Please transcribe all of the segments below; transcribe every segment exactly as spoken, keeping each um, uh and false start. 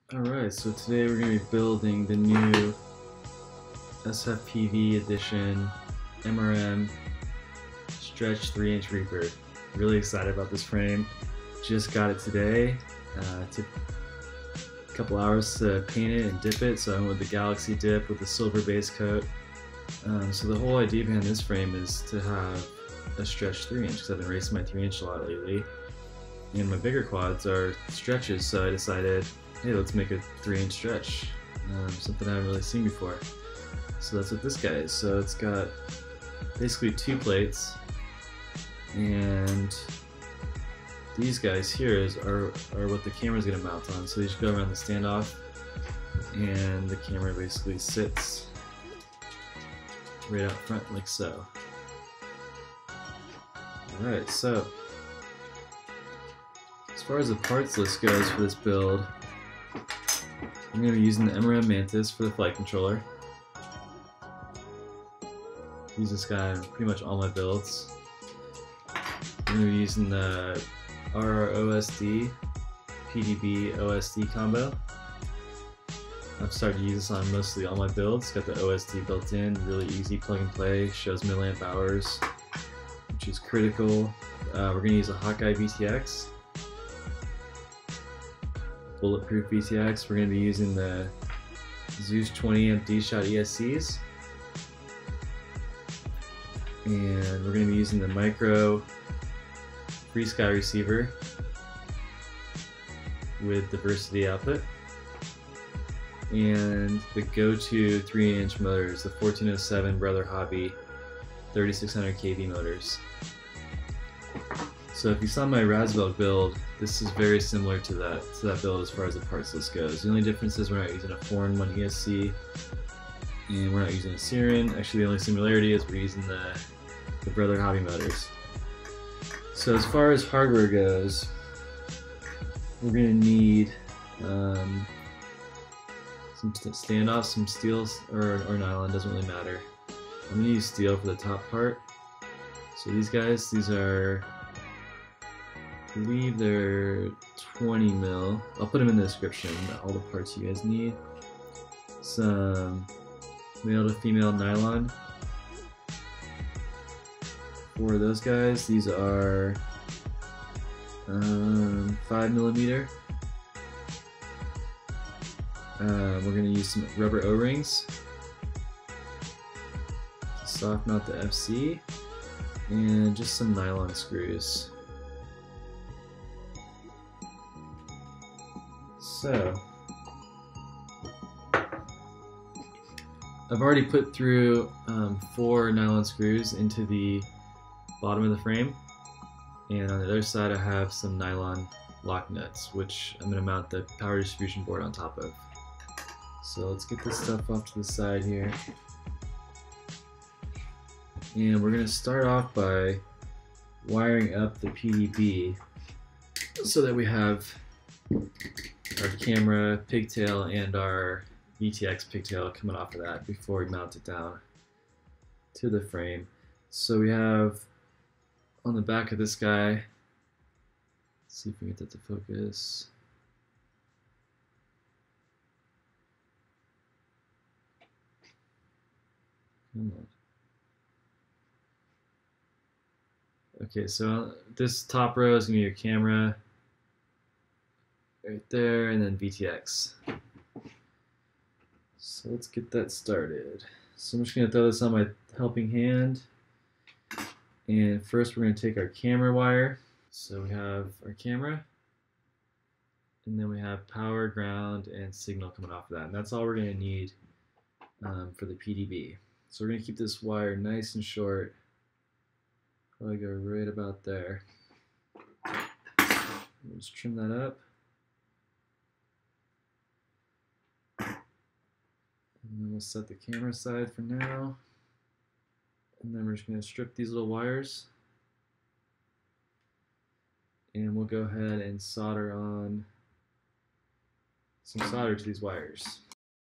Alright, so today we're going to be building the new S F P V edition M R M stretch three inch Reaper. Really excited about this frame. Just got it today. Uh, took a couple hours to paint it and dip it, so I went with the Galaxy dip with the silver base coat. Um, so the whole idea behind this frame is to have a stretch three inch because I've been racing my three inch a lot lately. And my bigger quads are stretches, so I decided, hey, let's make a three inch stretch. Um, something I haven't really seen before. So that's what this guy is. So it's got basically two plates, and these guys here is, are, are what the camera's going to mount on. So they just go around the standoff, and the camera basically sits right out front like so. Alright, so as far as the parts list goes for this build, I'm going to be using the M R M Mantis for the flight controller. Use this guy on pretty much all my builds. I'm going to be using the R R O S D P D B O S D combo. I've started to use this on mostly all my builds. Got the O S D built in, really easy plug and play, shows milliamp hours, which is critical. Uh, we're going to use a Hawkeye V T X. Bulletproof V T X. We're going to be using the Zeus twenty amp D-Shot E S Cs, and we're going to be using the Micro FrSky receiver with diversity output, and the go-to three inch motors, the fourteen oh seven Brother Hobby thirty-six hundred K V motors. So if you saw my Rasbel build, this is very similar to that to that build as far as the parts list goes. The only difference is we're not using a four in one E S C, and we're not using a Sirin. Actually, the only similarity is we're using the, the Brother Hobby motors. So as far as hardware goes, we're going to need um, some standoffs, some steel or, or nylon, doesn't really matter. I'm going to use steel for the top part. So these guys, these are, I believe they're twenty mil. I'll put them in the description, all the parts you guys need. Some male to female nylon. For those guys, these are um, five millimeter. Uh, we're going to use some rubber O-rings to soft mount the F C, and just some nylon screws. So, I've already put through um, four nylon screws into the bottom of the frame, and on the other side I have some nylon lock nuts, which I'm going to mount the power distribution board on top of. So let's get this stuff off to the side here. And we're going to start off by wiring up the P D B so that we have our camera pigtail and our V T X pigtail coming off of that before we mount it down to the frame. So we have on the back of this guy, let's see if we can get that to focus. Come on. Okay, so this top row is going to be your camera right there, and then V T X. So let's get that started. So I'm just going to throw this on my helping hand. And first we're going to take our camera wire. So we have our camera, and then we have power, ground, and signal coming off of that. And that's all we're going to need um, for the P D B. So we're going to keep this wire nice and short. Probably go right about there. Let's trim that up. And then we'll set the camera aside for now. And then we're just going to strip these little wires. And we'll go ahead and solder on some solder to these wires.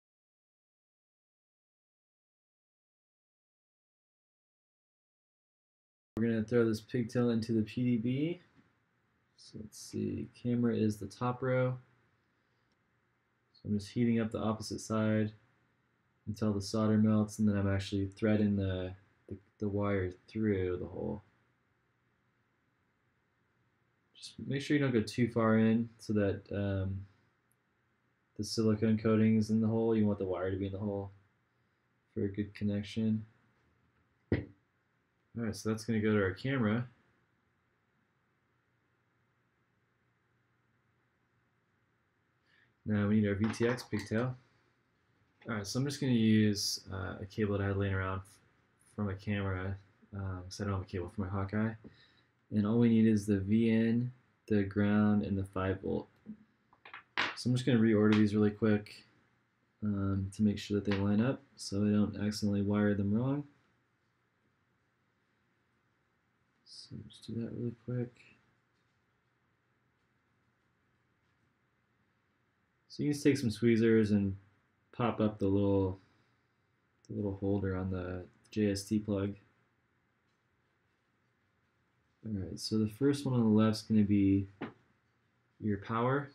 We're going to throw this pigtail into the P D B. So let's see, camera is the top row. So I'm just heating up the opposite side until the solder melts, and then I'm actually threading the, the, the wire through the hole. Just make sure you don't go too far in so that um, the silicone coating is in the hole. You want the wire to be in the hole for a good connection. Alright, so that's going to go to our camera. Now we need our V T X pigtail. Alright, so I'm just going to use uh, a cable that I had laying around from a camera, because um, I don't have a cable for my Hawkeye. And all we need is the V N, the ground, and the five volt. So I'm just going to reorder these really quick um, to make sure that they line up so I don't accidentally wire them wrong. So just do that really quick. So you can just take some tweezers and pop up the little the little holder on the J S T plug. Alright, so the first one on the left is going to be your power.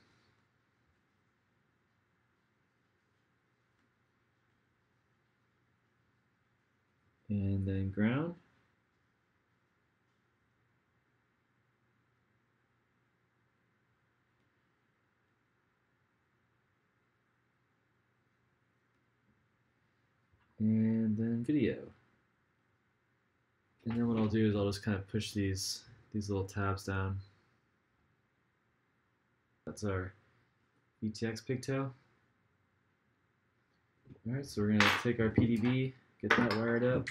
And then ground. And then video. And then what I'll do is I'll just kind of push these these little tabs down. That's our V T X pigtail. Alright, so we're going to take our P D B, get that wired up.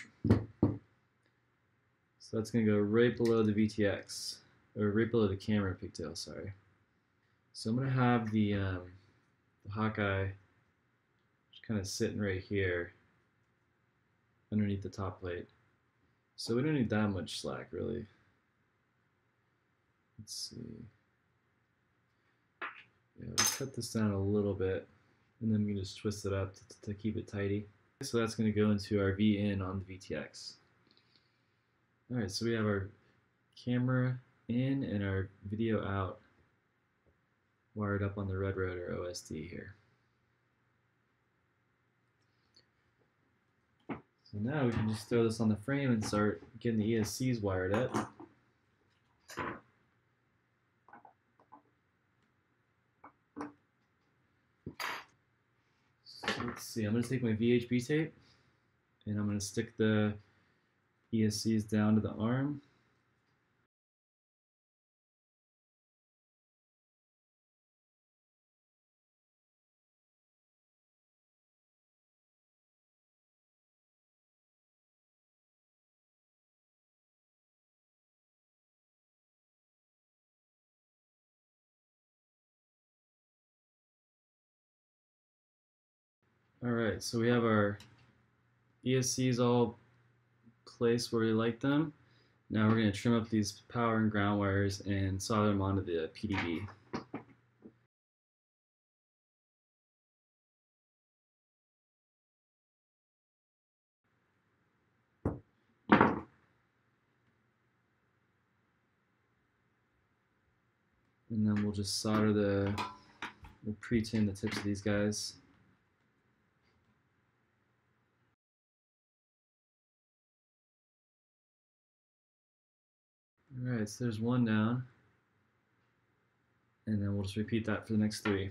So that's going to go right below the V T X, or right below the camera pigtail, sorry. So I'm going to have the, um, the Hawkeye just kind of sitting right here underneath the top plate. So we don't need that much slack, really. Let's see. Yeah, we'll cut this down a little bit, and then we can just twist it up to, to keep it tidy. So that's going to go into our V in on the V T X. Alright, so we have our camera in and our video out wired up on the Red Rotor O S D here. So now we can just throw this on the frame and start getting the E S Cs wired up. So let's see, I'm going to take my V H B tape and I'm going to stick the E S Cs down to the arm. Alright, so we have our E S Cs all placed where we like them. Now we're going to trim up these power and ground wires and solder them onto the P D B. And then we'll just solder the, we'll pre-tin the tips of these guys. Alright, so there's one down. And then we'll just repeat that for the next three.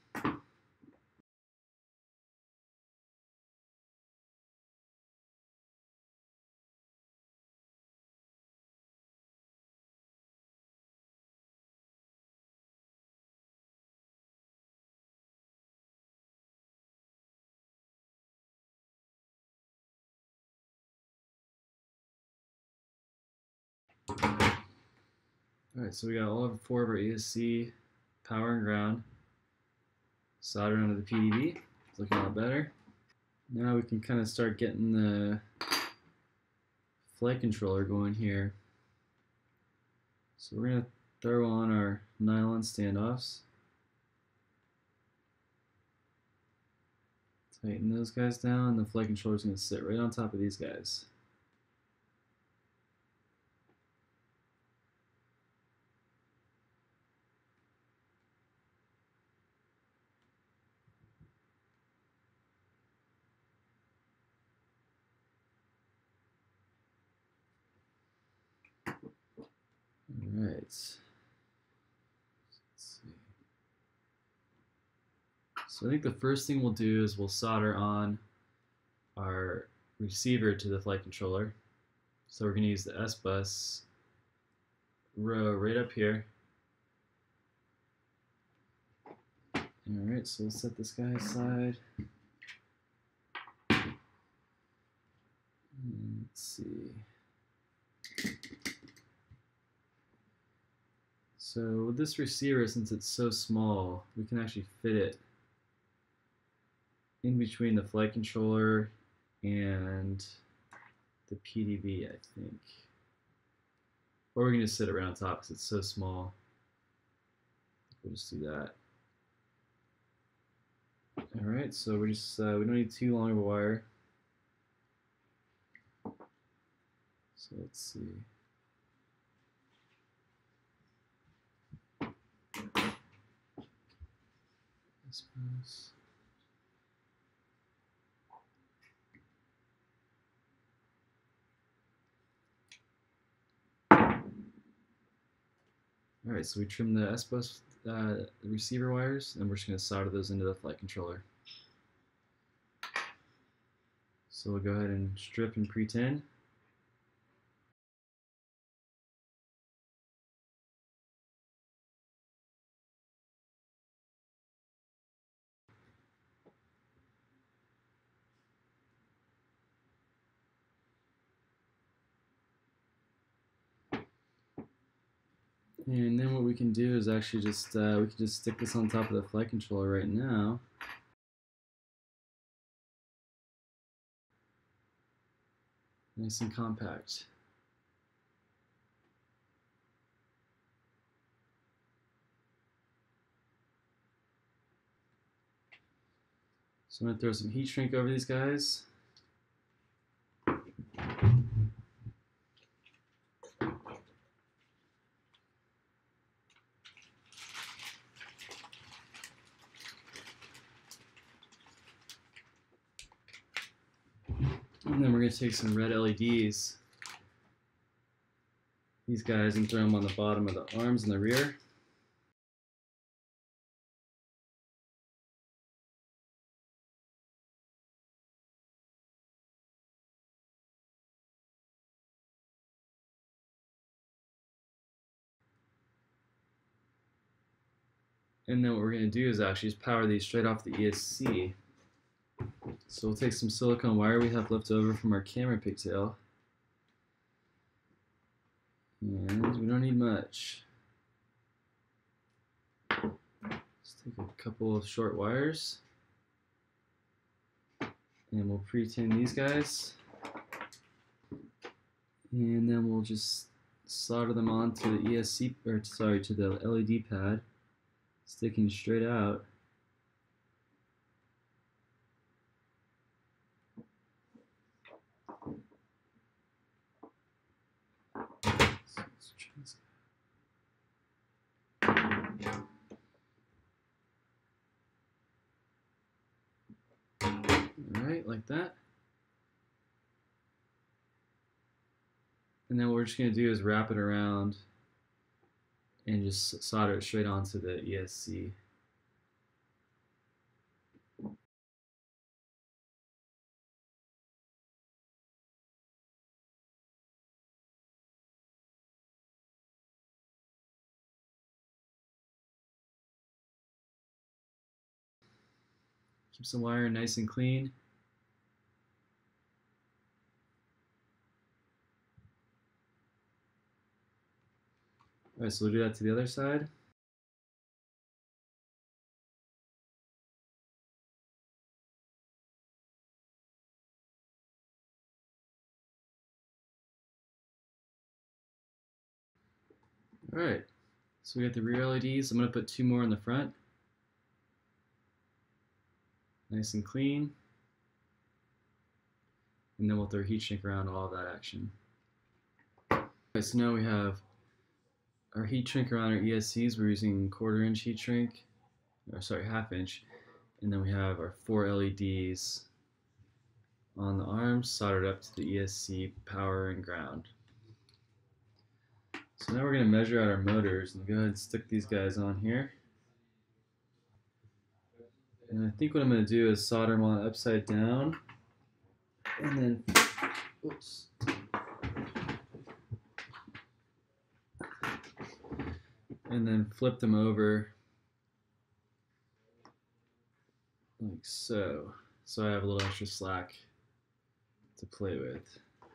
Alright, so we got all four of our E S C power and ground soldered onto the P D B. It's looking a lot better. Now we can kind of start getting the flight controller going here. So we're going to throw on our nylon standoffs. Tighten those guys down, and the flight controller is going to sit right on top of these guys. right. Let's see. So I think the first thing we'll do is we'll solder on our receiver to the flight controller. So we're going to use the S bus row right up here. Alright, so we'll set this guy aside. Let's see. So with this receiver, since it's so small, we can actually fit it in between the flight controller and the P D B, I think. Or we can just sit it right on top because it's so small. We'll just do that. Alright, so we just uh, we don't need too long of a wire. So let's see. Suppose. Alright, so we trim the S bus uh, receiver wires, and we're just going to solder those into the flight controller. So we'll go ahead and strip and pre-tin. And then what we can do is actually just, uh, we can just stick this on top of the flight controller right now. Nice and compact. So I'm going to throw some heat shrink over these guys. And then we're going to take some red L E Ds, these guys, and throw them on the bottom of the arms and the rear. And then what we're going to do is actually just power these straight off the E S C. So we'll take some silicone wire we have left over from our camera pigtail. And we don't need much. Let's take a couple of short wires. And we'll pre-tin these guys. And then we'll just solder them onto the E S C, or sorry, to the L E D pad, sticking straight out. Alright, like that. And then what we're just going to do is wrap it around and just solder it straight onto the E S C. Keep some wire nice and clean. Alright, so we'll do that to the other side. Alright, so we got the rear L E Ds. I'm going to put two more in the front. Nice and clean. And then we'll throw heat shrink around all of that action. Alright, so now we have our heat shrink around our E S Cs. We're using quarter inch heat shrink, or sorry, half inch. And then we have our four L E Ds on the arms soldered up to the E S C power and ground. So now we're going to measure out our motors and go ahead and stick these guys on here. And I think what I'm going to do is solder them on upside down and then, oops. And then flip them over like so. So I have a little extra slack to play with.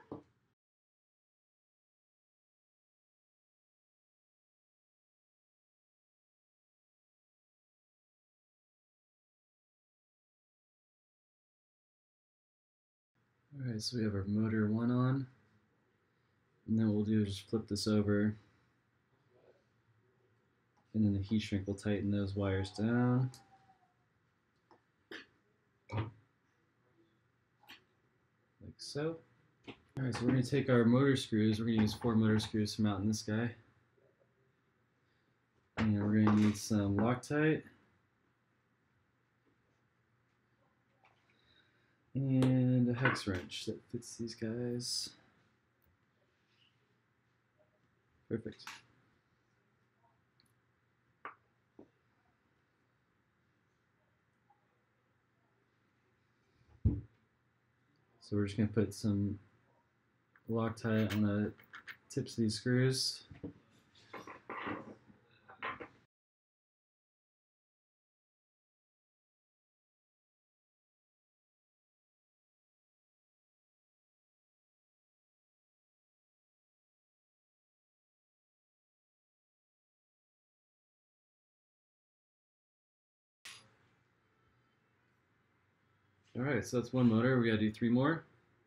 Alright, so we have our motor one on. And then what we'll do is just flip this over. And then the heat shrink will tighten those wires down. Like so. Alright, so we're going to take our motor screws. We're going to use four motor screws to mount this guy. And we're going to need some Loctite. And a hex wrench that fits these guys. Perfect. So we're just going to put some Loctite on the tips of these screws. Alright, so that's one motor. We gotta do three more.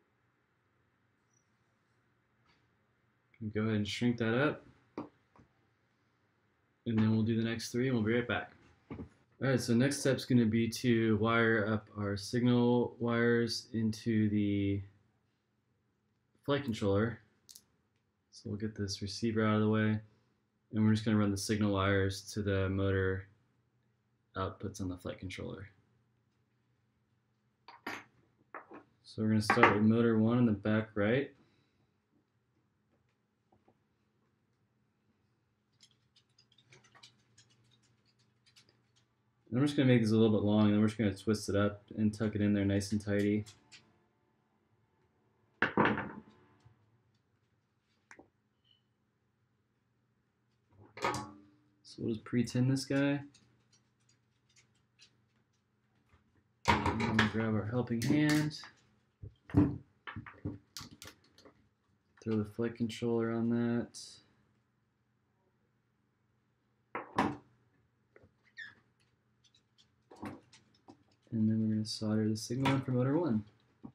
Go ahead and shrink that up. And then we'll do the next three and we'll be right back. Alright, so next step's gonna be to wire up our signal wires into the flight controller. So we'll get this receiver out of the way. And we're just gonna run the signal wires to the motor outputs on the flight controller. So we're going to start with motor one in the back right. And I'm just going to make this a little bit long, and then we're just going to twist it up and tuck it in there nice and tidy. So we'll just pre-tin this guy. And then we'll grab our helping hand. Throw the flight controller on that. And then we're going to solder the signal in for motor one.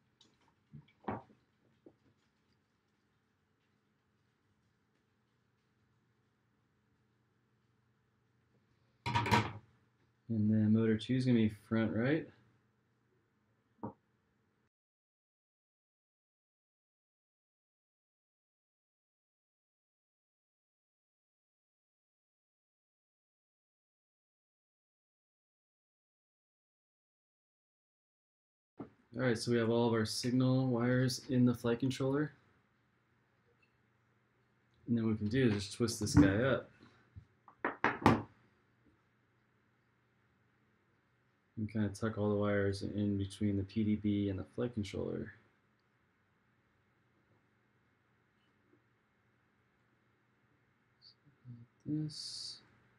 And then motor two is going to be front right. Alright, so we have all of our signal wires in the flight controller. And then what we can do is just twist this guy up. And kind of tuck all the wires in between the P D B and the flight controller. Like this.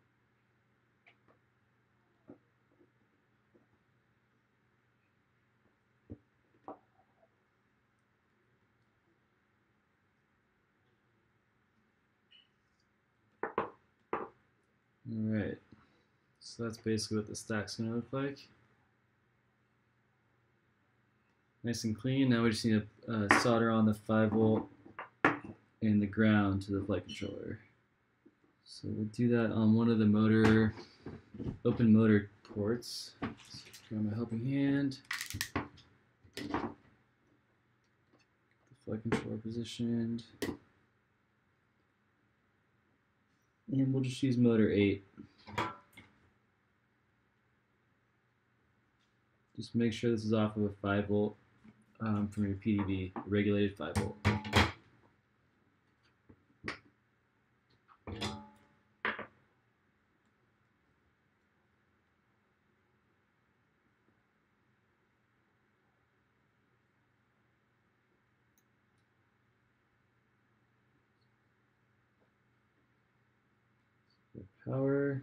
Alright, so that's basically what the stack's going to look like. Nice and clean. Now we just need to uh, solder on the five volt and the ground to the flight controller. So we'll do that on one of the motor, open motor ports. So grab my helping hand. The flight controller positioned. And we'll just use motor eight. Just make sure this is off of a five volt um, from your P D B, regulated five volt. Power.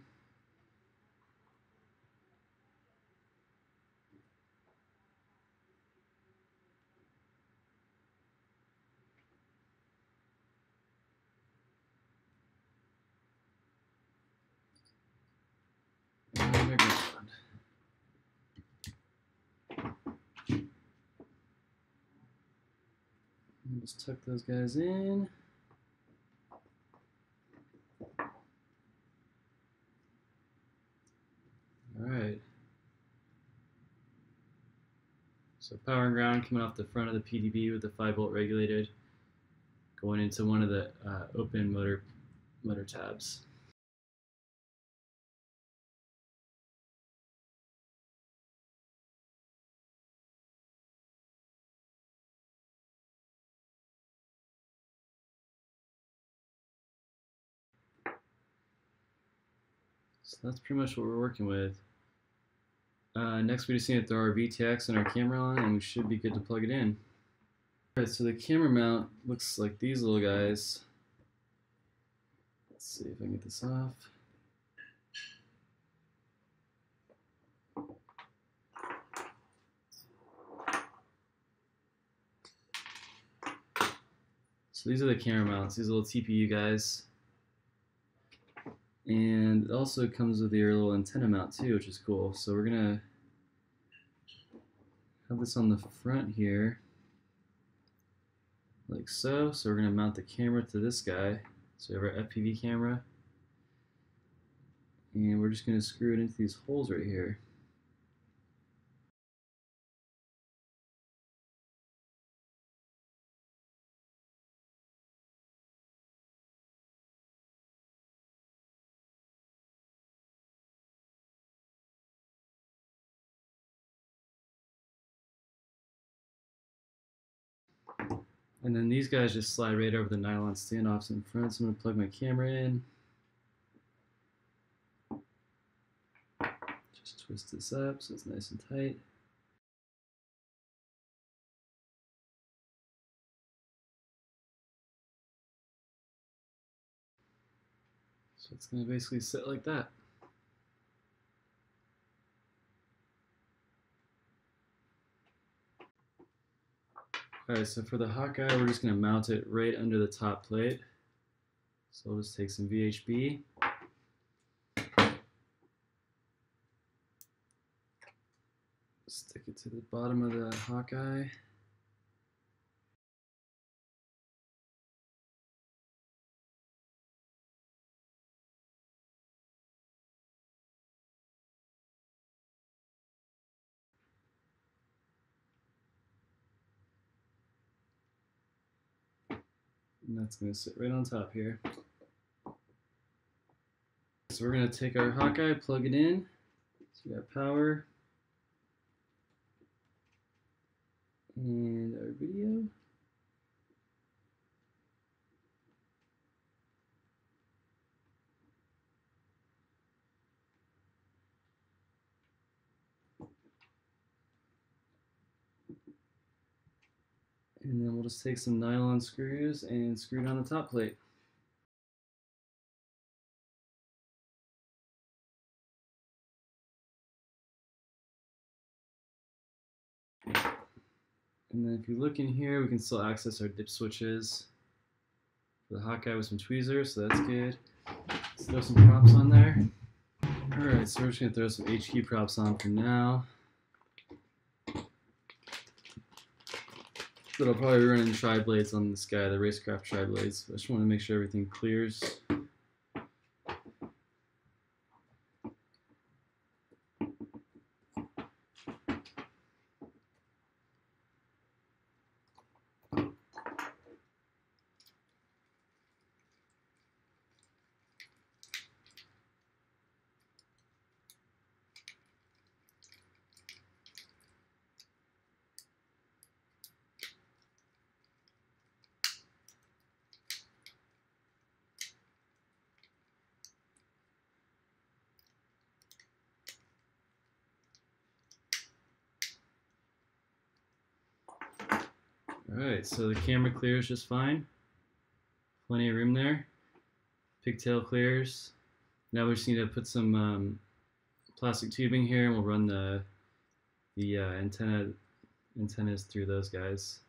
And ground. And just tuck those guys in. Alright. So power and ground coming off the front of the P D B with the five volt regulated, going into one of the uh, open motor motor tabs. So that's pretty much what we're working with. Uh, next, we just need to throw our V T X and our camera on, and we should be good to plug it in. Alright, so the camera mount looks like these little guys. Let's see if I can get this off. So these are the camera mounts, these little T P U guys. And it also comes with your little antenna mount too, which is cool. So we're gonna have this on the front here, like so. So we're gonna mount the camera to this guy. So we have our F P V camera. And we're just gonna screw it into these holes right here. And then these guys just slide right over the nylon standoffs in front. So I'm going to plug my camera in. Just twist this up so it's nice and tight. So it's going to basically sit like that. Alright, so for the Hawkeye, we're just going to mount it right under the top plate. So I'll just take some V H B. Stick it to the bottom of the Hawkeye. And that's going to sit right on top here. So we're going to take our Hawkeye, plug it in. So we got power. And our video. And then we'll just take some nylon screws and screw it on the top plate. And then if you look in here, we can still access our dip switches. For the Hawkeye with some tweezers, so that's good. Let's throw some props on there. Alright, so we're just going to throw some H Q props on for now. That'll probably run in tri-blades on this guy, the Racecraft tri-blades. I just want to make sure everything clears. Alright, so the camera clears just fine. Plenty of room there. Pigtail clears. Now we just need to put some um, plastic tubing here, and we'll run the the uh, antenna antennas through those guys.